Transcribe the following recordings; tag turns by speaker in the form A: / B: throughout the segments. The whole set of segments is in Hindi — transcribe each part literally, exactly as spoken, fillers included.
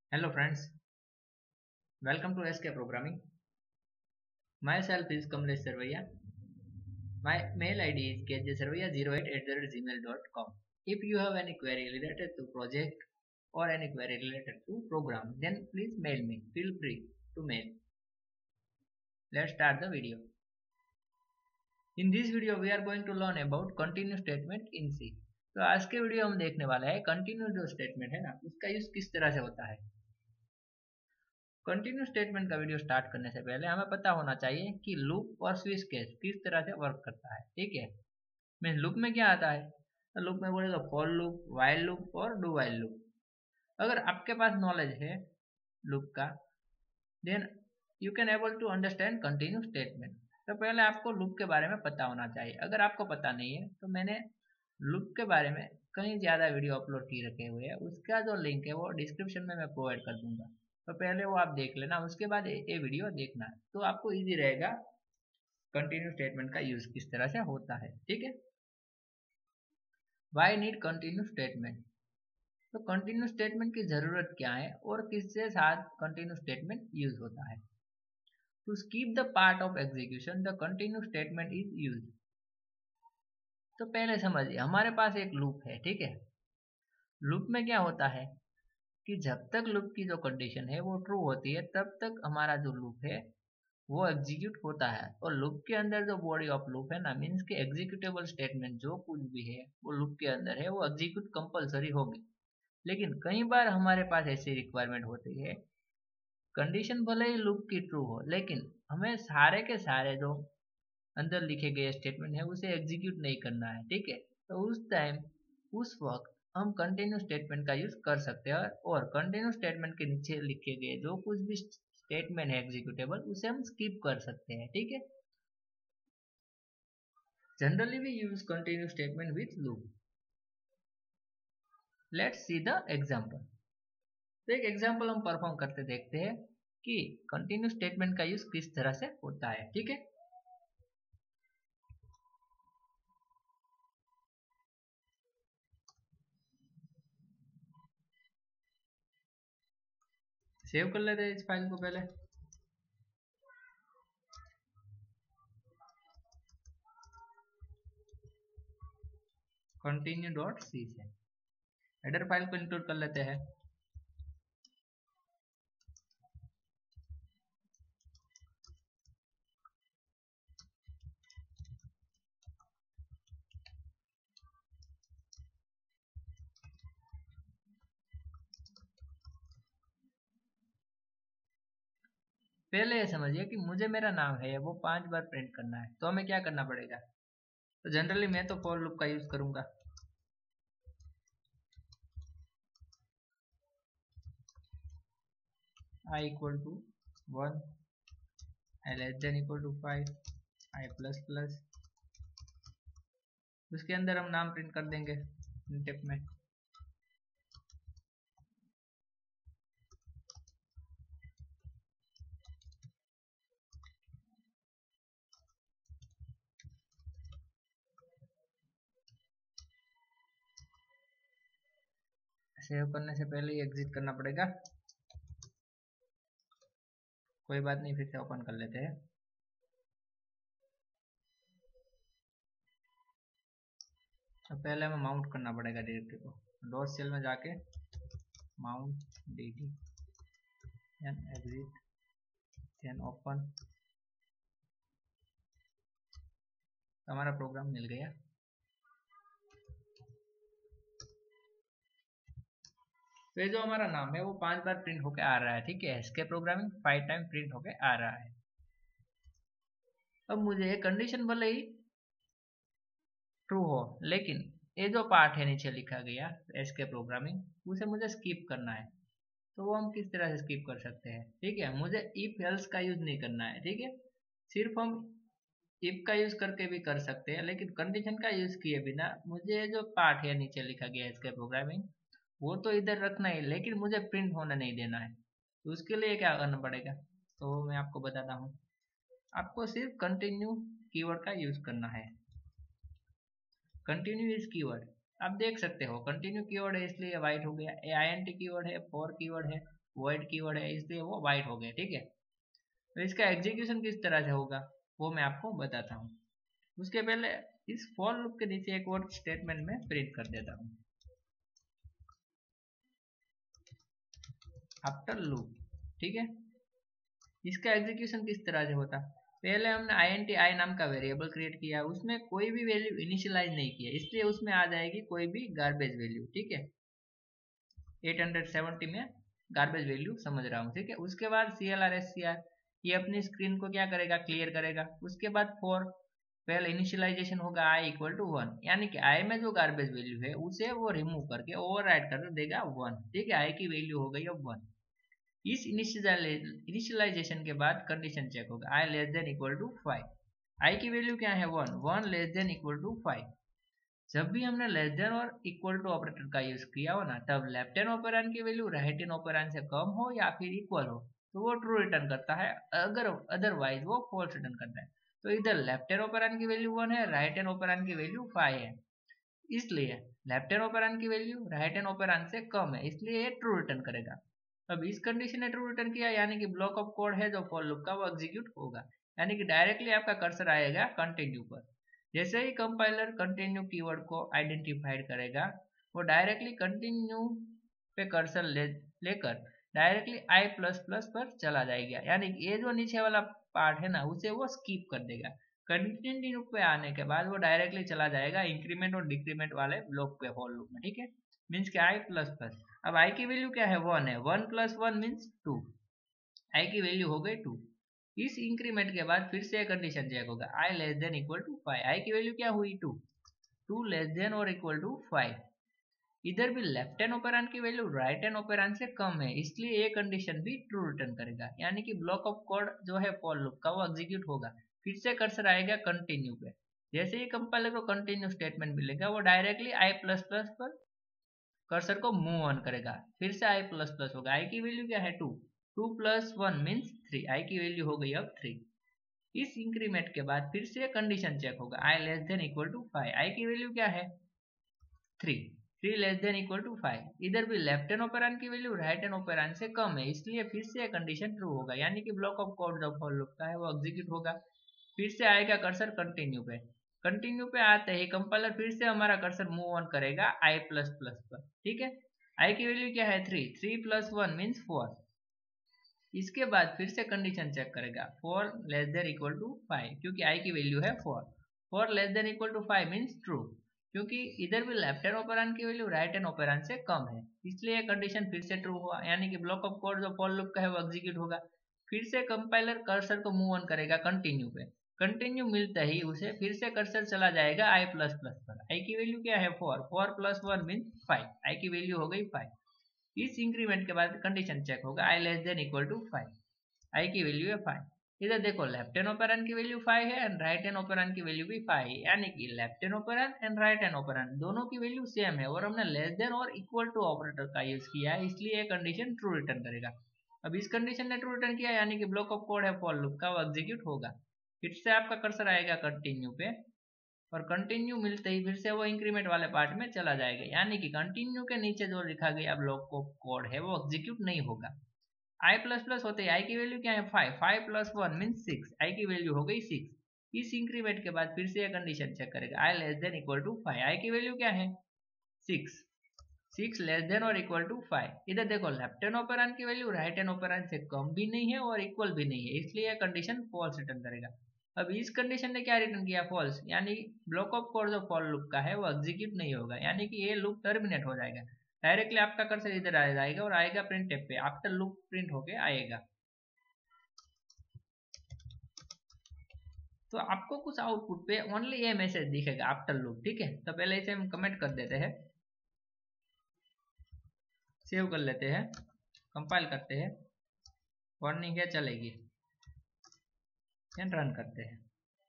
A: Hello friends, welcome to S K Programming. Myself is Kamlesh Sarvaiya. My mail I D is k j sarvaiya zero eight at the rate gmail dot com. If you have any query related to project or any query related to program, then please mail me. Feel free to mail. Let's start the video. In this video, we are going to learn about continue statement in C. तो आज के वीडियो हम देखने वाले हैं कंटिन्यू जो स्टेटमेंट है ना उसका यूज किस तरह से होता है। कंटिन्यू स्टेटमेंट का वीडियो स्टार्ट करने से पहले हमें पता होना चाहिए कि लूप और स्विच केस किस तरह से वर्क करता है। ठीक है, मीन लूप में क्या आता है, तो लूप में बोले तो फॉर लूप, वाइल लूप और डू वाइल लूप। अगर आपके पास नॉलेज है लूप का, then you can able to understand continue statement. तो पहले आपको लूप के बारे में पता होना चाहिए। अगर आपको पता नहीं है तो मैंने लूप के बारे में कई ज़्यादा वीडियो अपलोड की रखे हुए हैं, उसका जो लिंक है वो डिस्क्रिप्शन में मैं प्रोवाइड कर दूंगा। तो पहले वो आप देख लेना, उसके बाद ये वीडियो देखना, तो आपको इजी रहेगा कंटिन्यू स्टेटमेंट का यूज किस तरह से होता है। ठीक है, वाई नीड कंटिन्यू स्टेटमेंट। तो कंटिन्यू स्टेटमेंट की जरूरत क्या है और किसके साथ कंटिन्यू स्टेटमेंट यूज होता है। To skip the part of execution the continue statement is use. तो पहले समझिए, हमारे पास एक लूप है। ठीक है, लूप में क्या होता है कि जब तक लूप की जो कंडीशन है वो ट्रू होती है तब तक हमारा जो लूप है वो एग्जीक्यूट होता है। और लूप के अंदर जो बॉडी ऑफ लूप है ना, मीन्स के एग्जीक्यूटेबल स्टेटमेंट जो कुछ भी है वो लूप के अंदर है वो एग्जीक्यूट कंपलसरी होगी। लेकिन कई बार हमारे पास ऐसी रिक्वायरमेंट होती है, कंडीशन भले ही लूप की ट्रू हो लेकिन हमें सारे के सारे जो अंदर लिखे गए स्टेटमेंट है उसे एग्जीक्यूट नहीं करना है। ठीक है, तो उस टाइम उस वक्त हम कंटिन्यू स्टेटमेंट का यूज कर सकते हैं और कंटिन्यू स्टेटमेंट के नीचे लिखे गए जो कुछ भी स्टेटमेंट है एग्जीक्यूटेबल उसे हम स्किप कर सकते हैं। ठीक है, generally we use continue statement with loop. Let's see the example. तो एक एग्जांपल हम परफॉर्म करते देखते हैं कि कंटिन्यू स्टेटमेंट का यूज किस तरह से होता है। ठीक है, सेव कर लेते हैं इस फाइल को पहले। कंटिन्यू डॉट सी से हेडर फाइल को इंक्लूड कर लेते हैं। पहले ये समझिए कि मुझे मेरा नाम है वो पांच बार प्रिंट करना है, तो हमें क्या करना पड़ेगा। तो जनरली मैं तो फॉर लूप का यूज करूंगा। I equal to one, I less than equal to five, I plus plus, उसके अंदर हम नाम प्रिंट कर देंगे प्रिंटफ में। सेव करने से पहले ही एग्जिट करना पड़ेगा, कोई बात नहीं, फिर से ओपन कर लेते हैं। तो पहले हमें माउंट करना पड़ेगा डायरेक्टरी को। डॉट सेल में जाके mount D D then exit then open, तो हमारा प्रोग्राम मिल गया। तो ये जो हमारा नाम है वो पांच बार प्रिंट होके आ रहा है। ठीक है, इसके प्रोग्रामिंग फाइव टाइम प्रिंट होके आ रहा है। अब मुझे कंडीशन भले ही ट्रू हो लेकिन ये जो पार्ट है नीचे लिखा गया एसके प्रोग्रामिंग उसे मुझे स्किप करना है। तो वो हम किस तरह से स्किप कर सकते हैं। ठीक है, मुझे इफ एल्स का यूज नहीं करना है। ठीक है, सिर्फ हम इफ का यूज करके भी कर सकते हैं, लेकिन कंडीशन का यूज किए बिना मुझे जो पार्ट है नीचे लिखा गया इसके प्रोग्रामिंग वो तो इधर रखना है लेकिन मुझे प्रिंट होने नहीं देना है। तो उसके लिए क्या करना पड़ेगा, तो मैं आपको बताता हूँ। आपको सिर्फ कंटिन्यू कीवर्ड का यूज करना है। कंटिन्यू इज कीवर्ड, आप देख सकते हो कंटिन्यू कीवर्ड है इसलिए वाइट हो गया। A I N T keyword है, फॉर कीवर्ड है, वॉइड कीवर्ड है इसलिए वो वाइट हो गए, ठीक है। तो इसका एग्जीक्यूशन किस तरह से होगा वो मैं आपको बताता हूँ। उसके पहले इस फॉर लूप के नीचे एक और स्टेटमेंट में प्रिंट कर देता हूँ, आफ्टर लूप, ठीक है। इसका एग्जीक्यूशन किस तरह से होता, पहले हमने आईएनटी आई नाम का वेरिएबल क्रिएट किया, उसमें कोई भी वैल्यू इनिशियलाइज नहीं किया, इसलिए उसमें आ जाएगी कोई भी गार्बेज वैल्यू, ठीक है। आठ सौ सत्तर में गार्बेज वैल्यू समझ रहा हूँ, ठीक है। उसके बाद C L R S C R ये अपनी स्क्रीन को क्या करेगा, क्लियर करेगा। उसके बाद फॉर पहले इनिशियलाइजेशन होगा आई इक्वल टू वन, यानी कि आई में जो गार्बेज वैल्यू है उसे वो रिमूव करके ओवरराइड कर देगा वन, ठीक है। आई की वैल्यू हो गई अब वन। इस इनिशियलाइजेशन के बाद कंडीशन चेक होगा, I less than equal to five, I की वैल्यू क्या है one, one less than equal to five. जब भी हमने लेस देन और इक्वल टू ऑपरेटर का यूज किया हो ना, तब लेफ्ट हैंड ऑपरेंड की वैल्यू राइट हैंड ऑपरेंड से कम हो या फिर इक्वल हो तो वो ट्रू रिटर्न करता है, अगर अदरवाइज वो फॉल्स रिटर्न करता है। तो इधर लेफ्ट हैंड ऑपरेंड की वैल्यू वन है, राइट हैंड ऑपरेंड की वैल्यू फाइव है, इसलिए लेफ्ट हैंड ऑपरेंड की वैल्यू राइट हैंड ऑपरेंड से कम है, इसलिए ये ट्रू रिटर्न करेगा। अब इस कंडीशन ने ट्रू रिटर्न किया, यानी कि ब्लॉक ऑफ कोड है जो फॉर लूप का वो एग्जीक्यूट होगा, यानी कि डायरेक्टली आपका कर्सर आएगा कंटिन्यू पर। जैसे ही कंपाइलर कंटिन्यू कीवर्ड को आइडेंटिफाइड करेगा, वो डायरेक्टली कंटिन्यू पे कर्सर ले लेकर डायरेक्टली आई प्लस प्लस पर चला जाएगा, यानी कि ये जो नीचे वाला पार्ट है ना उसे वो स्किप कर देगा। कंटिन्यू पे आने के बाद वो डायरेक्टली चला जाएगा इंक्रीमेंट और डिक्रीमेंट वाले ब्लॉक पे फॉर लूप में, ठीक है। मीन्स के आई प्लस प्लस, अब आई की वैल्यू क्या है वन है, one plus one means two, I की वैल्यू हो गई टू। इस इंक्रीमेंट के बाद फिर से कंडीशन चेक होगा, I less than equal to five, I की वैल्यू क्या हुई टू, टू लेस देन और इक्वल टू फाइव। इधर भी लेफ्ट हैंड ऑपरेंड की वैल्यू राइट हैंड ऑपरेंड से कम है, इसलिए ये कंडीशन भी ट्रू रिटर्न करेगा, यानी कि ब्लॉक ऑफ कोड जो है फॉर लूप का वो एग्जीक्यूट होगा। फिर से कर्सर आएगा कंटिन्यू पे, जैसे ही कंपाइलर को कंटिन्यू स्टेटमेंट मिलेगा वो डायरेक्टली आई प्लस प्लस पर कर्सर को मूव ऑन करेगा, फिर से आई प्लस प्लस होगा, आई की वैल्यू क्या है two, two plus one means three, I की वैल्यू हो गई अब थ्री। इस इंक्रीमेंट के बाद फिर से कंडीशन चेक होगा, I less than equal to five, I की वैल्यू क्या है three, three less than equal to five. इधर भी लेफ्ट हैंड ऑपरेंड की वैल्यू राइट हैंड ऑपरेंड से कम है, इसलिए फिर से कंडीशन ट्रू होगा, यानी कि ब्लॉक ऑफ कोड जो फॉर लूप का है वो एग्जीक्यूट होगा। फिर से आएगा कर्सर कंटिन्यू पे, कंटिन्यू पे आते ही कंपाइलर फिर से हमारा कर्सर मूव ऑन करेगा आई प्लस प्लस पर, ठीक है। आई की वैल्यू क्या है three, three plus one means four. इसके बाद फिर से कंडीशन चेक करेगा, four less than equal to five, क्योंकि आई की वैल्यू है four, four less than equal to five means true, क्योंकि इधर भी लेफ्ट हैंड ऑपरेंड की वैल्यू राइट हैंड ऑपरेंड से कम है, इसलिए कंडीशन फिर से ट्रू हुआ, यानी कि ब्लॉक ऑफ कोड जो फॉर लूप का है वो एग्जीक्यूट होगा। फिर से कंपाइलर कर्सर को मूव ऑन करेगा कंटिन्यू पे, कंटिन्यू मिलते ही उसे फिर से कर्सर चला जाएगा आई प्लस प्लस पर, आई की वैल्यू क्या है four, four plus one means five, I की वैल्यू हो गई फाइव। इस इंक्रीमेंट के बाद कंडीशन चेक होगा, I less than equal to five, I की वैल्यू है फाइव। इधर देखो लेफ्ट हैंड ऑपरेंड की वैल्यू फाइव है एंड राइट हैंड ऑपरेंड की वैल्यू भी फाइव है, यानी कि left hand operand and right hand operand दोनों की वैल्यू सेम है, और हमने लेस देन और इक्वल टू ऑपरेटर का यूज किया है, इसलिए ये कंडीशन ट्रू रिटर्न करेगा। अब इस कंडीशन ने ट्रू रिटर्न किया, यानी कि ब्लॉक ऑफ कोड है फॉर लूप का वो एग्जीक्यूट होगा। फिर से आपका कर्सर आएगा कंटिन्यू पे, और कंटिन्यू मिलते ही फिर से वो इंक्रीमेंट वाले पार्ट में चला जाएगा, यानी कि कंटिन्यू के नीचे जो लिखा गया ब्लॉक ऑफ कोड है वो एग्जीक्यूट नहीं होगा। आई प्लस प्लस होते ही आई की वैल्यू क्या है five, five plus one means six, I की वैल्यू हो गई सिक्स। इस इंक्रीमेंट के बाद फिर से यह कंडीशन चेक करेगा, I less than equal to five, I की वैल्यू क्या है सिक्स, सिक्स लेस देन और इक्वल टू फाइव। इधर देखो लेफ्ट हैंड ऑपरेंड की वैल्यू राइट हैंड ऑपरेंड से कम भी नहीं है और इक्वल भी नहीं है, इसलिए यह कंडीशन फॉल्स रिटर्न करेगा। अब इस कंडीशन ने क्या रिटर्न किया फॉल्स, यानी ब्लॉक ऑफ कोड जो फॉर लूप का है वो एग्जीक्यूट नहीं होगा, यानी कि ये लूप टर्मिनेट हो जाएगा। डायरेक्टली आपका कर्सर इधर आ जाएगा और आएगा प्रिंट टेप पे, आफ्टर लूप प्रिंट होके आएगा। तो आपको कुछ आउटपुट पे ओनली ये मैसेज दिखेगा आफ्टर लूप, ठीक है। तो पहले इसे हम कमेंट कर देते हैं, सेव कर लेते हैं, कंपाइल करते हैं, वार्निंग है चलेगी, एंड रन करते हैं।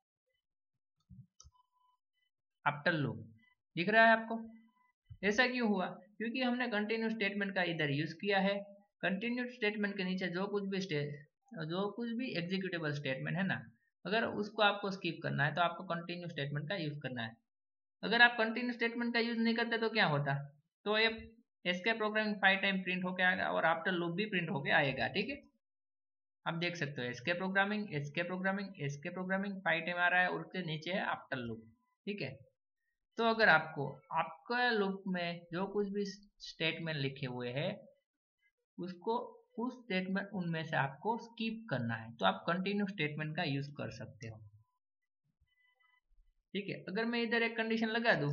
A: आफ्टर लूप दिख रहा है आपको, ऐसा क्यों हुआ, क्योंकि हमने कंटिन्यू स्टेटमेंट का इधर यूज किया है। कंटिन्यू स्टेटमेंट के नीचे जो कुछ भी स्टेट जो कुछ भी एग्जीक्यूटेबल स्टेटमेंट है ना, अगर उसको आपको स्किप करना है तो आपको कंटिन्यू स्टेटमेंट का यूज करना है। अगर आप कंटिन्यू स्टेटमेंट का यूज नहीं करते तो क्या होता, तो ये escape programming five time print होके आएगा और आफ्टर लूप भी प्रिंट होके आएगा। ठीक है, आप देख सकते हो escape programming escape programming escape programming five time आ रहा है और उसके नीचे है आफ्टर लूप। ठीक है, तो अगर आपको आपका लूप में जो कुछ भी स्टेटमेंट लिखे हुए हैं उसको उस स्टेटमेंट उनमें से आपको स्किप करना है तो आप कंटिन्यू स्टेटमेंट का यूज कर सकते हो। ठीक है, अगर मैं इधर एक कंडीशन लगा दूं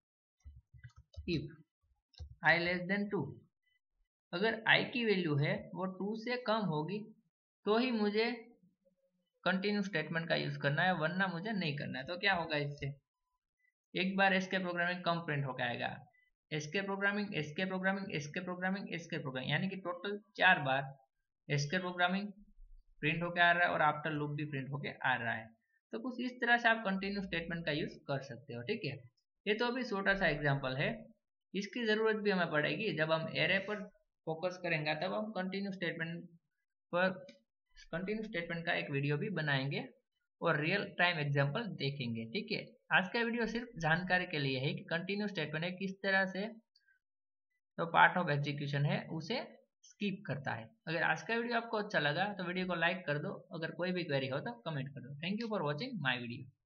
A: if I less than two, अगर आई की वैल्यू है वो टू से कम होगी तो ही मुझे कंटिन्यू स्टेटमेंट का यूज करना है, वरना मुझे नहीं करना है। तो क्या होगा इससे, एक बार एस्केप प्रोग्रामिंग कम प्रिंट होकर आएगा, escape programming escape programming escape programming escape programming, यानी कि टोटल चार बार एस्केप प्रोग्रामिंग प्रिंट होके आ रहा है और आफ्टर लूप भी प्रिंट होके आ रहा है। तो कुछ इस तरह से आप कंटिन्यू स्टेटमेंट का यूज कर सकते हो। ठीक है, ये तो अभी छोटा सा एग्जांपल है, इसकी जरूरत भी हमें पड़ेगी जब हम एरे पर फोकस करेंगे, तब हम कंटिन्यू स्टेटमेंट पर कंटिन्यू स्टेटमेंट का एक वीडियो भी बनाएंगे और रियल टाइम एग्जांपल देखेंगे। ठीक है, आज का वीडियो सिर्फ जानकारी के लिए है कि कंटिन्यू स्टेटमेंट है किस तरह से तो पार्ट ऑफ एग्जीक्यूशन है उसे स्किप करता है। अगर आज का वीडियो आपको अच्छा लगा तो वीडियो को लाइक कर दो, अगर कोई भी क्वेरी हो तो कमेंट कर दो। Thank you for watching my video.